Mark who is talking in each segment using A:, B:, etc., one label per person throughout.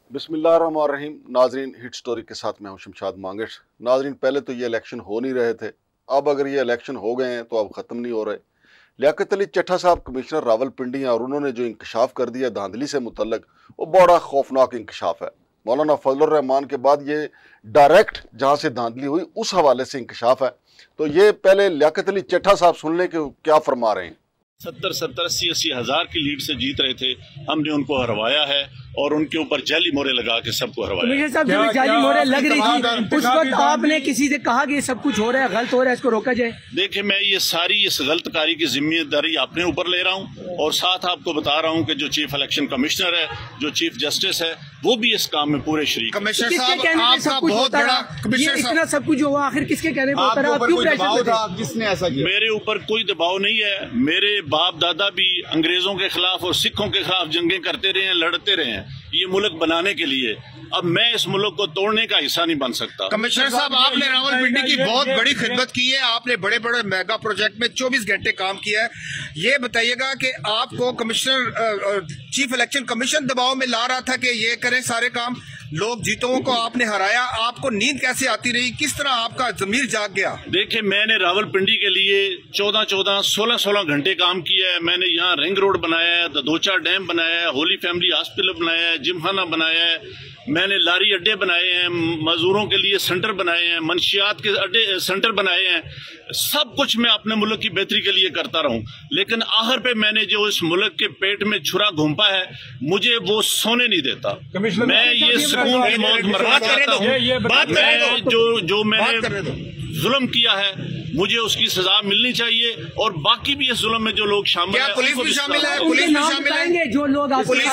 A: बिस्मिल्लाहिर्रहमानिर्रहीम। नाजरीन, hit story के साथ मैं हूं शमशाद मांगेश। नाजरीन, पहले तो ये इलेक्शन हो नहीं रहे थे, अब अगर ये इलेक्शन हो गए हैं तो अब ख़त्म नहीं हो रहे। लियाकत अली चट्टा साहब कमिश्नर रावलपिंडी हैं और उन्होंने जो इंकशाफ कर दिया धांधली से मुतल्लक, वो बड़ा खौफनाक इंकशाफ है। मौलाना फजलुर रहमान के बाद ये डायरेक्ट जहाँ से धांधली हुई उस हवाले से इंकशाफ है। तो ये पहले लियाकत अली चट्टा साहब सुन लें कि क्या फरमा रहे हैं।
B: 70-80 हज़ार की लीड से जीत रहे थे, हमने उनको हरवाया है और उनके ऊपर जाली मोहरे लगा के सबको हरवाया।
C: कमिश्नर साहब, जब जाली मोहरे लग रही थी उस वक्त आपने किसी से कहा कि ये सब कुछ हो रहा है, गलत हो रहा है, इसको रोका जाए?
B: देखिए, मैं ये सारी इस गलत कारी की जिम्मेदारी अपने ऊपर ले रहा हूँ और साथ आपको बता रहा हूँ कि जो चीफ इलेक्शन कमिश्नर है, जो चीफ जस्टिस है, वो भी इस काम में पूरे शरीक।
C: कमिश्नर साहब, आपका बहुत बड़ा इतना सब कुछ हुआ, आखिर किसके कहने पर होता है? क्यों प्रेशर?
D: किसने ऐसा किया?
B: मेरे ऊपर कोई दबाव नहीं है। मेरे बाप दादा भी अंग्रेजों के खिलाफ और सिखों के खिलाफ जंगें करते रहे हैं, लड़ते रहे हैं ये मुल्क बनाने के लिए। अब मैं इस मुल्क को तोड़ने का हिस्सा नहीं बन सकता।
D: कमिश्नर साहब, आपने रावलपिंडी की बहुत बड़ी खिदमत की है, आपने बड़े बड़े मेगा प्रोजेक्ट में 24 घंटे काम किया है। ये बताइएगा कि आपको कमिश्नर चीफ इलेक्शन कमीशन दबाव में ला रहा था कि ये करें सारे काम, लोग जीतों को आपने हराया, आपको नींद कैसे आती रही, किस तरह आपका जमीर जाग गया?
B: देखिए, मैंने रावलपिंडी के लिए 14-14, 16-16 घंटे काम किया है। मैंने यहाँ रिंग रोड बनाया है, ददोचा डैम बनाया है, होली फैमिली हॉस्पिटल बनाया है, जिमखाना बनाया है, मैंने लारी अड्डे बनाए हैं, मजदूरों के लिए सेंटर बनाए हैं, मंशियात के अड्डे सेंटर बनाए हैं। सब कुछ मैं अपने मुल्क की बेहतरी के लिए करता रहूं, लेकिन आखिर पे मैंने जो इस मुल्क के पेट में छुरा घोंपा है, मुझे वो सोने नहीं देता। मैं ये सुकून की मौत मरना चाहता हूँ। जो मैंने जुल्म किया है, मुझे उसकी सजा मिलनी चाहिए और बाकी भी इस जुल्म में जो लोग शामिल हैं,
D: पुलिस भी शामिल है, पुलिस भी शामिल है,
C: जो लोग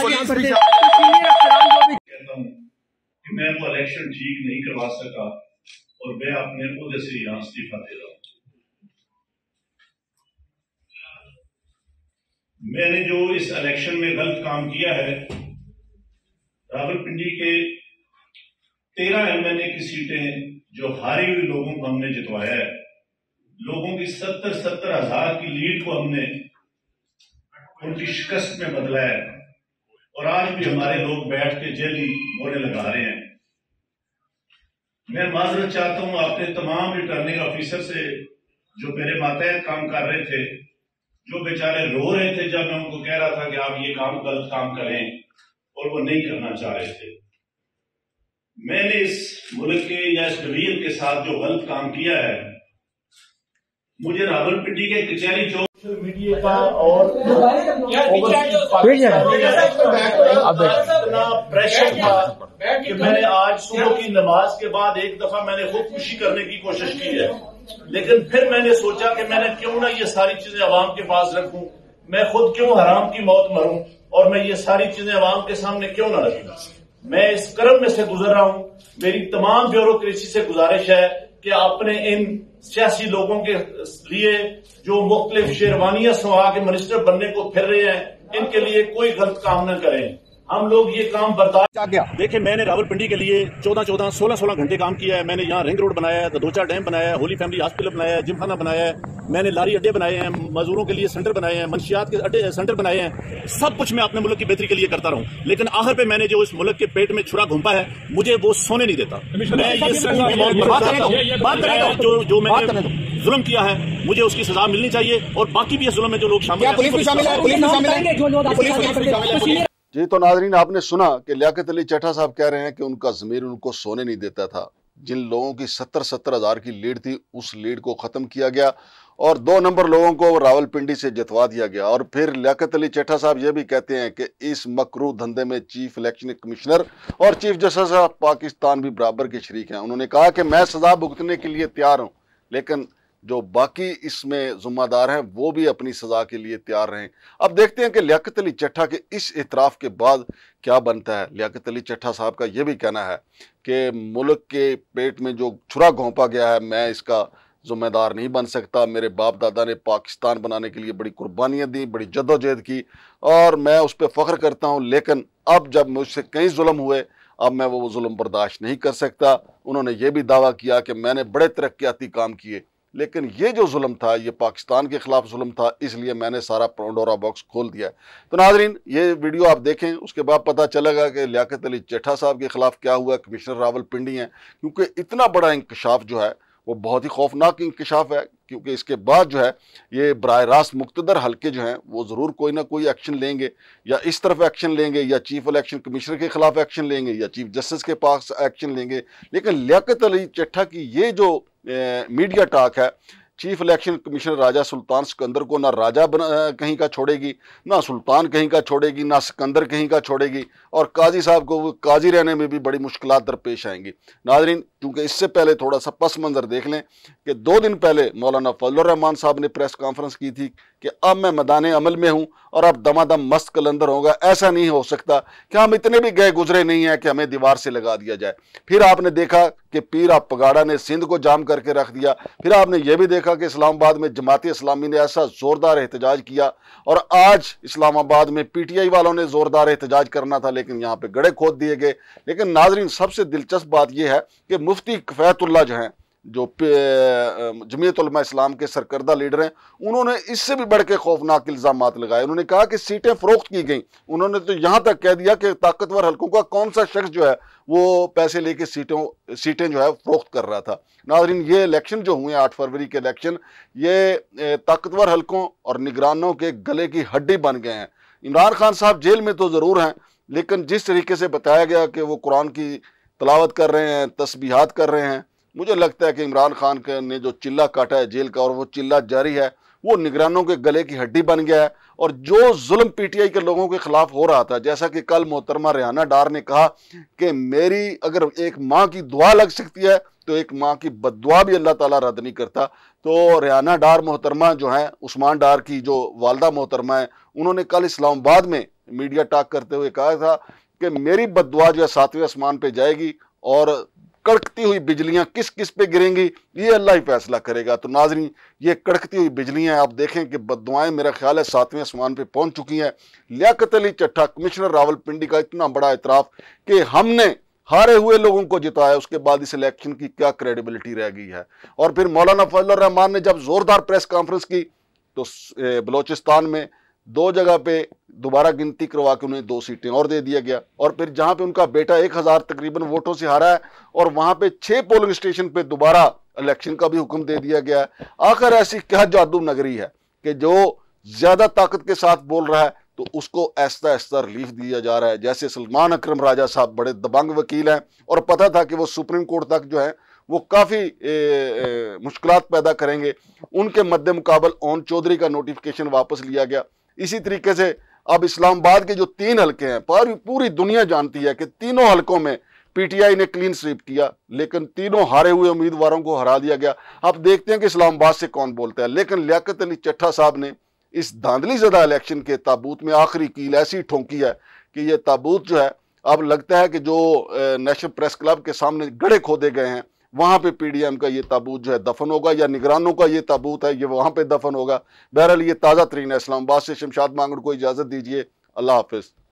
B: मैं वो इलेक्शन ठीक नहीं करवा सका और मैं अपने ओहदे से यहाँ इस्तीफा दे रहा हूँ। मैंने जो इस इलेक्शन में गलत काम किया है, रावलपिंडी के 13 एमएलए की सीटें जो हारी हुई लोगों को हमने जितवाया है, लोगों की 70-70 हज़ार की लीड को हमने उनकी शिकस्त में बदला है और आज भी हमारे लोग बैठ के जेली मोहरे लगा रहे हैं। मैं माजरत चाहता हूं अपने तमाम रिटर्निंग ऑफिसर से जो मेरे मातहत काम कर रहे थे, जो बेचारे रो रहे थे जब मैं उनको कह रहा था कि आप ये काम गलत काम करें और वो नहीं करना चाह रहे थे। मैंने इस मुल्क के या इस डिवीजन के साथ जो गलत काम किया है, मुझे रावलपिंडी के कचहरी चौक मीडिया का और इतना प्रेशर था कि मैंने आज सुबह की नमाज के बाद एक दफा मैंने खुदकुशी करने की कोशिश की है, लेकिन फिर मैंने सोचा कि मैंने क्यों ना ये सारी चीजें अवाम के पास रखूं, मैं खुद क्यों हराम की मौत मरूं और मैं ये सारी चीजें अवाम के सामने क्यों ना रखूं। मैं इस कर्म में से गुजर रहा हूं। मेरी तमाम ब्यूरोक्रेसी से गुजारिश है कि अपने इन सियासी लोगों के लिए जो मुख्तलिफ शेरवानियां सवा के मिनिस्टर बनने को फिर रहे हैं, इनके लिए कोई गलत काम न करें। हम लोग ये काम बर्दाश्त। देखिए, मैंने रावलपिंडी के लिए 14-14, 16-16 घंटे काम किया है। मैंने यहाँ रिंग रोड बनाया है, ददोचा डैम बनाया है, होली फैमिली हॉस्पिटल बनाया है, जिमखाना बनाया है, मैंने लारी अड्डे बनाए हैं, मजदूरों के लिए सेंटर बनाए हैं, मंशियात के अड्डे सेंटर बनाए हैं। सब कुछ मैं अपने मुल्क की बेहतरी के लिए करता रहूं, लेकिन आखिर पे मैंने जो इस मुल्क के पेट में छुरा घोंपा है, मुझे वो सोने नहीं देता। मैं ये जो मैंने जुल्म किया है, मुझे उसकी सजा मिलनी चाहिए और बाकी भी इस जुल्म में जो लोग शामिल हैं।
A: जी, तो नाजरीन, आपने सुना कि लियाकत अली चट्टा साहब कह रहे हैं कि उनका ज़मीर उनको सोने नहीं देता था। जिन लोगों की 70-70 हज़ार की लीड थी, उस लीड को ख़त्म किया गया और 2 नंबर लोगों को रावलपिंडी से जितवा दिया गया। और फिर लियाकत अली चट्टा साहब ये भी कहते हैं कि इस मकरूह धंधे में चीफ इलेक्शन कमिश्नर और चीफ जस्टिस ऑफ पाकिस्तान भी बराबर के शरीक हैं। उन्होंने कहा कि मैं सज़ा भुगतने के लिए तैयार हूँ, लेकिन जो बाकी इसमें जिम्मेदार हैं वो भी अपनी सज़ा के लिए तैयार रहें। अब देखते हैं कि लियाकत अली चट्टा के इस इतराफ़ के बाद क्या बनता है। लियाकत अली चट्टा साहब का ये भी कहना है कि मुल्क के पेट में जो छुरा घोंपा गया है, मैं इसका ज़िम्मेदार नहीं बन सकता। मेरे बाप दादा ने पाकिस्तान बनाने के लिए बड़ी कुर्बानियाँ दी, बड़ी जद्दोजहद की और मैं उस पर फ़ख्र करता हूँ, लेकिन अब जब मुझसे कई जुल्म हुए, अब मैं वो जुल्म बर्दाश्त नहीं कर सकता। उन्होंने ये भी दावा किया कि मैंने बड़े तरक्याती काम किए, लेकिन ये जो जुल्म था ये पाकिस्तान के खिलाफ जुल्म था, इसलिए मैंने सारा पंडोरा बॉक्स खोल दिया है। तो नाजरीन ये वीडियो आप देखें, उसके बाद पता चलेगा कि लियाकत अली चट्टा साहब के खिलाफ क्या हुआ, कमिश्नर रावलपिंडी हैं, क्योंकि इतना बड़ा इंकशाफ जो है वो बहुत ही खौफनाक इंकशाफ है, क्योंकि इसके बाद जो है ये बराह रास्त मुक्तदर हल्के जो हैं वो ज़रूर कोई ना कोई एक्शन लेंगे, या इस तरफ एक्शन लेंगे, या चीफ इलेक्शन कमिश्नर के खिलाफ एक्शन लेंगे, या चीफ जस्टिस के पास एक्शन लेंगे। लेकिन लियाकत अली चट्टा की ये जो मीडिया टॉक है, chief election commissioner Raja Sultan Sikandar को ना राजा कहीं का छोड़ेगी, ना सुल्तान कहीं का छोड़ेगी, ना सिकंदर कहीं का छोड़ेगी, और काजी साहब को काजी रहने में भी बड़ी मुश्किलात दरपेश आएंगी। नाजरीन क्योंकि इससे पहले थोड़ा सा पस मंज़र देख लें कि 2 दिन पहले मौलाना फजलुर रहमान साहब ने प्रेस कॉन्फ्रेंस की थी कि अब मैं मैदान अमल में हूँ और अब दमादम मस्त कलंदर होगा, ऐसा नहीं हो सकता कि हम इतने भी गए गुजरे नहीं हैं कि हमें दीवार से लगा दिया जाए। फिर आपने देखा कि पीर आप पगाड़ा ने सिंध को जाम करके रख दिया। फिर आपने ये भी देखा कि इस्लामाबाद में जमात इस्लामी ने ऐसा ज़ोरदार एहतजाज किया, और आज इस्लामाबाद में PTI वालों ने ज़ोरदार एहतजाज करना था लेकिन यहाँ पे गड़े खोद दिए गए। लेकिन नाजरीन सबसे दिलचस्प बात यह है कि मुफ्ती कफ़ायतुल्लाह जो हैं, जो जमीयत उलमा इस्लाम के सरकर्दा लीडर हैं, उन्होंने इससे भी बढ़ के खौफनाक इल्ज़ामात लगाए। उन्होंने कहा कि सीटें फ़रोख्त की गई। उन्होंने तो यहाँ तक कह दिया कि ताकतवर हल्कों का कौन सा शख्स जो है वो पैसे लेके सीटें जो है फ़रोख्त कर रहा था। नाज़रीन ये इलेक्शन जो हुए 8 फरवरी के इलेक्शन, ये ताकतवर हल्कों और निगरानों के गले की हड्डी बन गए हैं। इमरान खान साहब जेल में तो ज़रूर हैं, लेकिन जिस तरीके से बताया गया कि वो कुरान की तलावत कर रहे हैं, तस्बीहात कर रहे हैं, मुझे लगता है कि इमरान खान ने जो चिल्ला काटा है जेल का, और वो चिल्ला जारी है, वो निगरानों के गले की हड्डी बन गया है। और जो जुल्म PTI के लोगों के खिलाफ हो रहा था, जैसा कि कल मोहतरमा रेहाना डार ने कहा कि मेरी अगर एक माँ की दुआ लग सकती है तो एक माँ की बद्दुआ भी अल्लाह ताला रद्द नहीं करता। तो रेहाना डार मोहतरमा जो है, उस्मान डार की जो वालदा मोहतरमा है, उन्होंने कल इस्लामाबाद में मीडिया टॉक करते हुए कहा था कि मेरी बद्दुआ जो है 7वें आसमान पे जाएगी, और कड़कती हुई बिजलियां किस किस पे गिरेंगी ये अल्लाह ही फैसला करेगा। तो नाजरीन ये कड़कती हुई बिजलियां आप देखें कि बद्दुआएं मेरा ख्याल है 7वें आसमान पे पहुंच चुकी हैं। लियाकत अली चट्टा कमिश्नर रावलपिंडी का इतना बड़ा इतराफ कि हमने हारे हुए लोगों को जिताया, उसके बाद इस इलेक्शन की क्या क्रेडिबिलिटी रह गई है। और फिर मौलाना फजलुर रहमान ने जब जोरदार प्रेस कॉन्फ्रेंस की तो बलोचिस्तान में 2 जगह पे दोबारा गिनती करवा के उन्हें 2 सीटें और दे दिया गया, और फिर जहां पे उनका बेटा 1000 तकरीबन वोटों से हारा है, और वहां पे 6 पोलिंग स्टेशन पे दोबारा इलेक्शन का भी हुक्म दे दिया गया है। आखिर ऐसी क्या जादू नगरी है कि जो ज्यादा ताकत के साथ बोल रहा है तो उसको ऐसा ऐसा रिलीफ दिया जा रहा है। जैसे सलमान अकरम राजा साहब बड़े दबंग वकील हैं, और पता था कि वो सुप्रीम कोर्ट तक जो है वो काफ़ी मुश्किलात पैदा करेंगे, उनके मद्दे मुकाबल ओन चौधरी का नोटिफिकेशन वापस लिया गया। इसी तरीके से अब इस्लामाबाद के जो 3 हल्के हैं, पूरी दुनिया जानती है कि तीनों हल्कों में PTI ने क्लीन स्वीप किया, लेकिन तीनों हारे हुए उम्मीदवारों को हरा दिया गया। अब देखते हैं कि इस्लामाबाद से कौन बोलता है। लेकिन लियाकत अली चट्टा साहब ने इस धांधली ज़दा इलेक्शन के ताबूत में आखिरी कील ऐसी ठोंकी है कि ये ताबूत जो है, अब लगता है कि जो नेशनल प्रेस क्लब के सामने गड्ढे खोदे गए हैं वहाँ पे PDM का ये ताबूत जो है दफन होगा, या निगरानों का ये ताबूत है ये वहाँ पे दफन होगा। बहरहाल ये ताज़ा तरीन है। इस्लामाबाद से शमशाद मांगड़ को इजाज़त दीजिए। अल्लाह हाफिज़।